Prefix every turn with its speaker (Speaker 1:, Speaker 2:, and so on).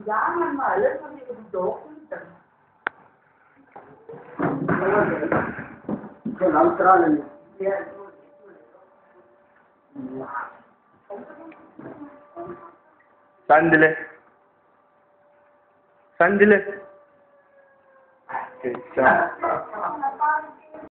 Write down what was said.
Speaker 1: Jangan malas kami duduk. Kalau terang ya.
Speaker 2: Sandile. Sandile.